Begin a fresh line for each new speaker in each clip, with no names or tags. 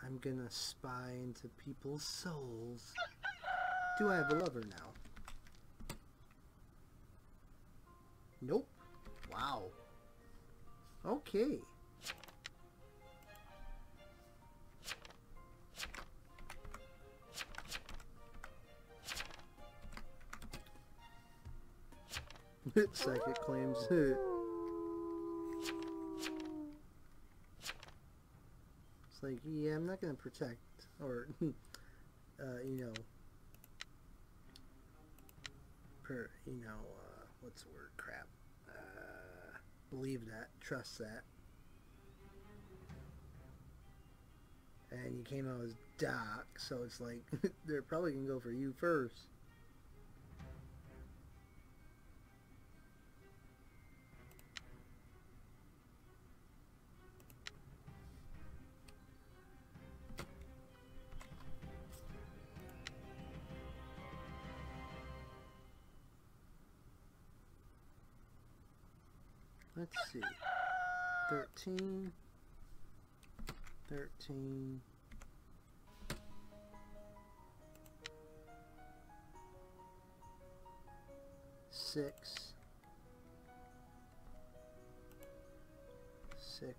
I'm gonna spy into people's souls. Do I have a lover now? Nope. Wow. Okay. Psychic claims it. It's like, yeah, I'm not gonna protect or you know, what's the word? Crap. Believe that, trust that. And you came out as Doc, so it's like they're probably gonna go for you first. Let's see. 13. 13. 6. 6.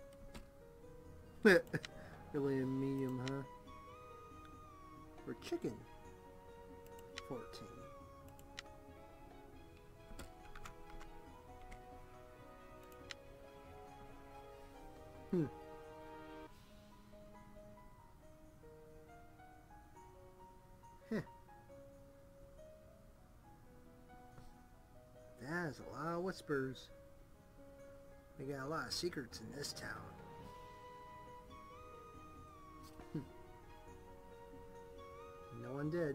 Really a medium, huh? Or chicken. 14. Heh. That's a lot of whispers. We got a lot of secrets in this town. No one did.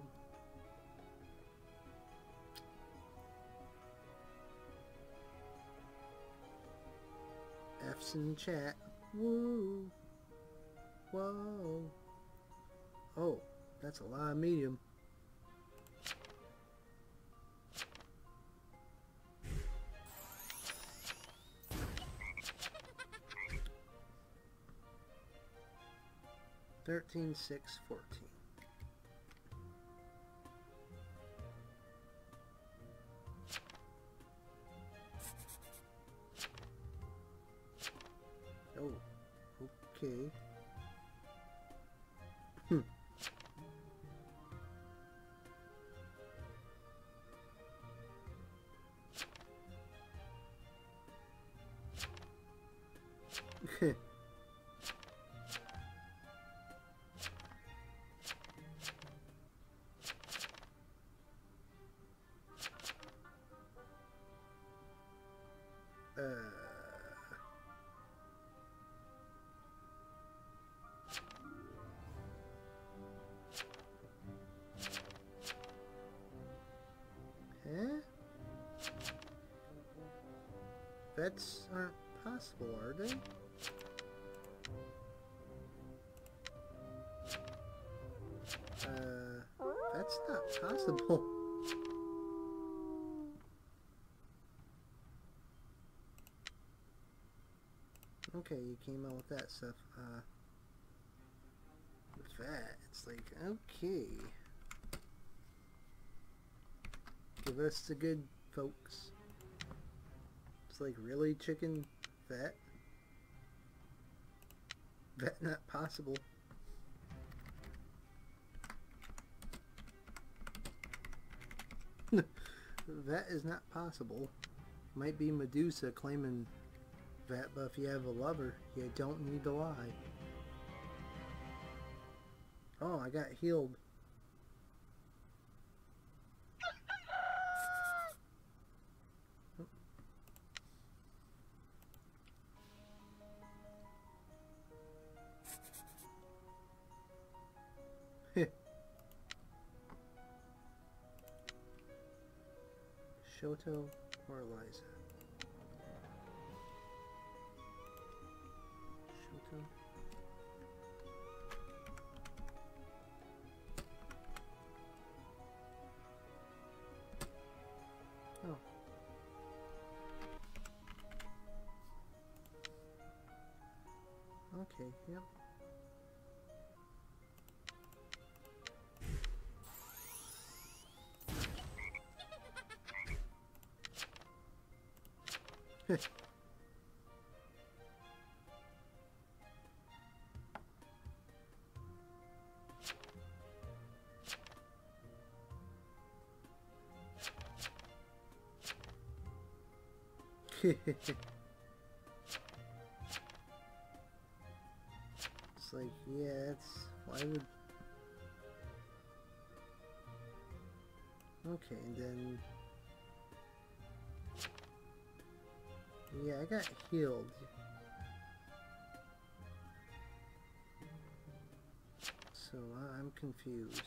F's in the chat. Woo. Whoa. Oh, that's a lot of medium. $13, $6, $14. Oh, okay. Vets aren't possible, are they? That's not possible. Okay, you came out with that stuff. With that, it's like, okay. Give us the good, folks. It's like, really, chicken? Vet? Vet not possible. That is not possible. Might be Medusa claiming that, but if you have a lover, you don't need to lie. Oh, I got healed. Shoto or Eliza? Shoto. Oh. Okay, yep. It's like, yeah, it's... why would... Okay, and then... yeah, I got healed. So, I'm confused.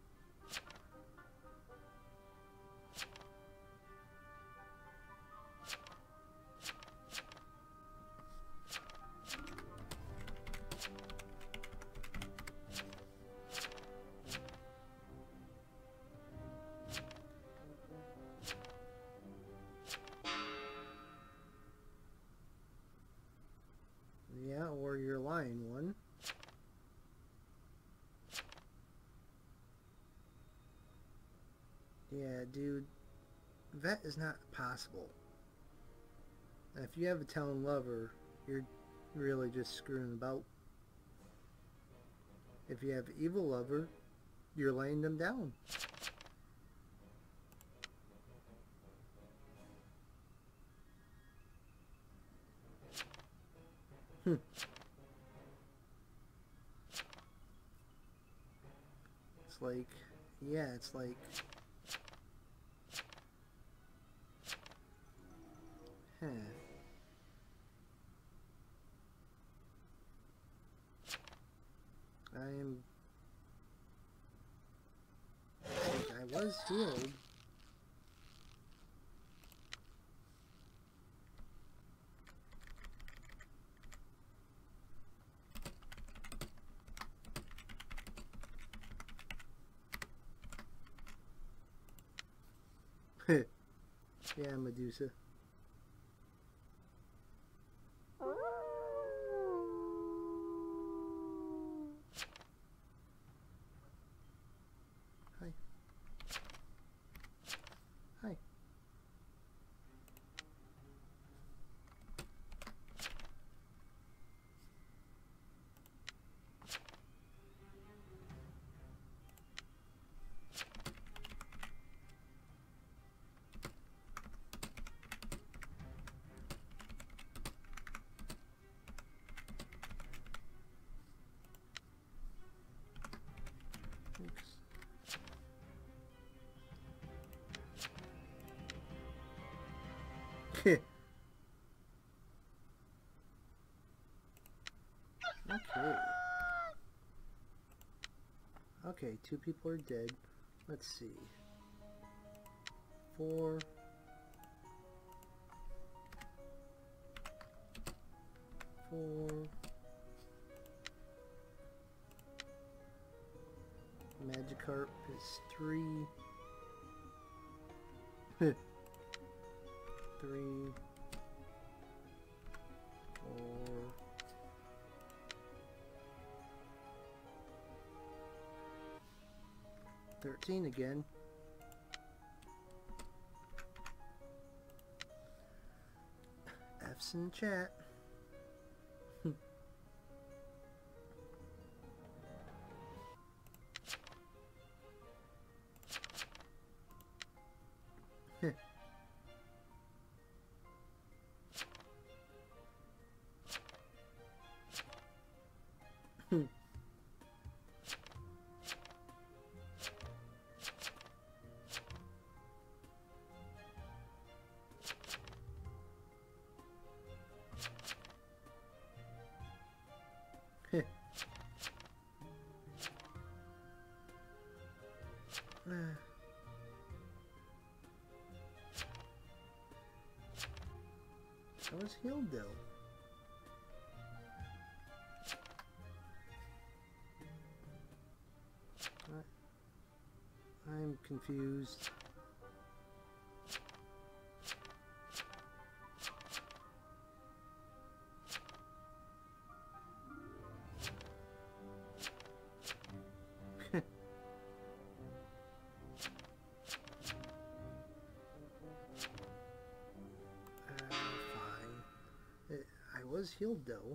Yeah, or you're lying one. Yeah, dude, that is not possible. If you have a town lover, you're really just screwing about. If you have an evil lover, you're laying them down. It's like, yeah, it's like, huh. I was healed. Yeah, Medusa. Hi. Hi. Okay. Okay, 2 people are dead. Let's see. 4. 4. Magikarp is 3. 3. 4. 13 again. F's in chat. I was healed though. I'm confused. was healed though.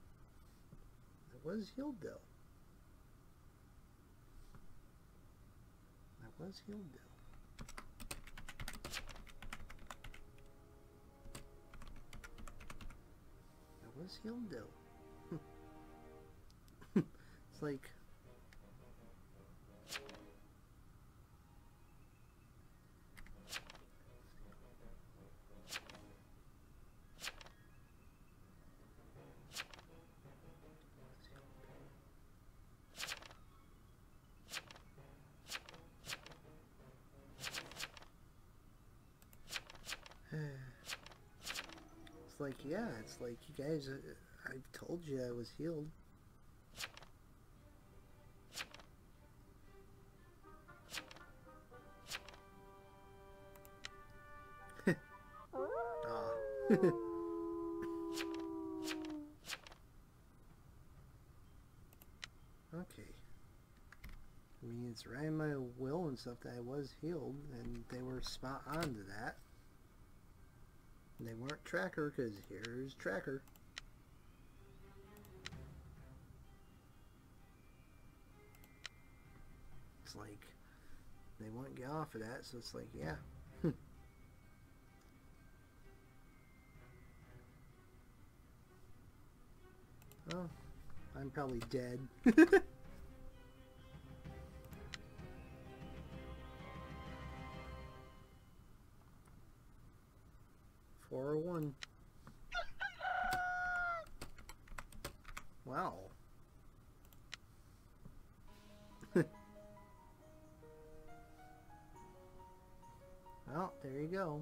I was healed though. I was healed though. I was healed though. It's like... It's like, yeah, it's like, you guys, I've told you I was healed. Aw. Okay. I mean, it's right in my will and stuff that I was healed, and they were spot on to that. They weren't Tracker, because here's Tracker. It's like, they won't get off of that, so it's like, yeah. Well, I'm probably dead. 401. Wow. Well, there you go.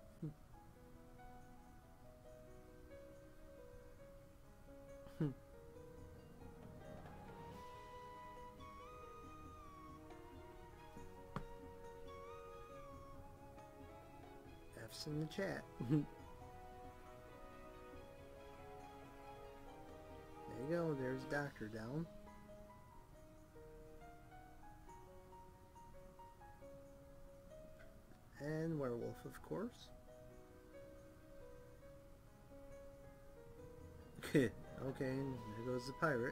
F's in the chat. There you go, there's Doctor down. And Werewolf, of course. Okay, there goes the pirate.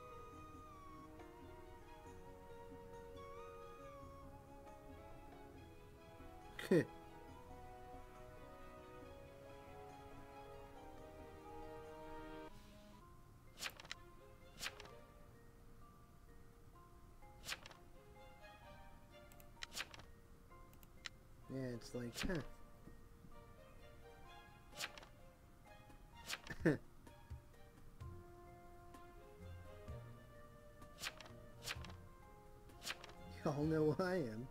Yeah, it's like, Y'all know who I am.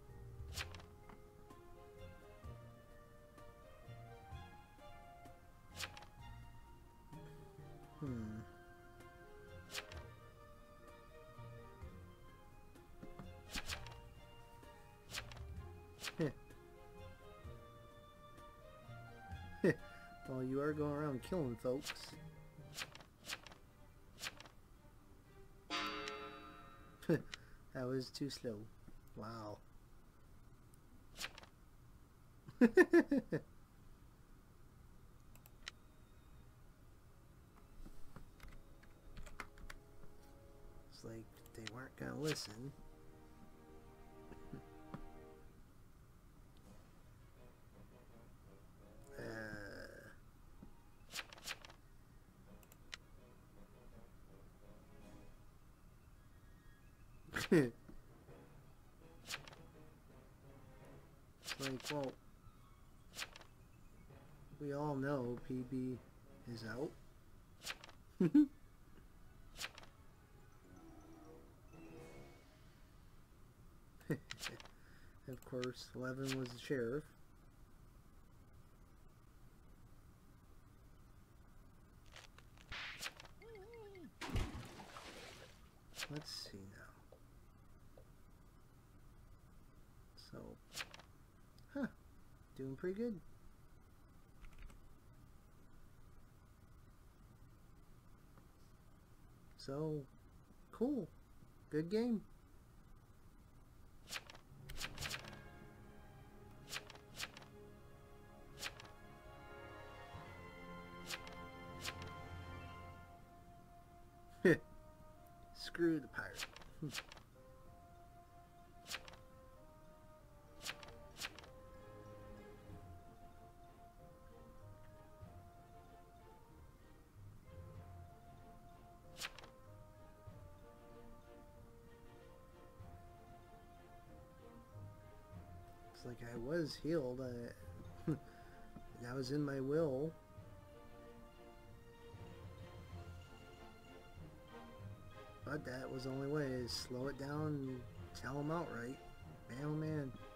Well, you are going around killing folks. That was too slow. Wow. It's like they weren't gonna listen. It's like, well, we all know PB is out. Of course, 11 was the sheriff. Let's see now. So, doing pretty good. So, cool. Good game. Screw the pirate. It's like I was healed. That was in my will. But that was the only way, is slow it down and tell them outright. Man, oh man.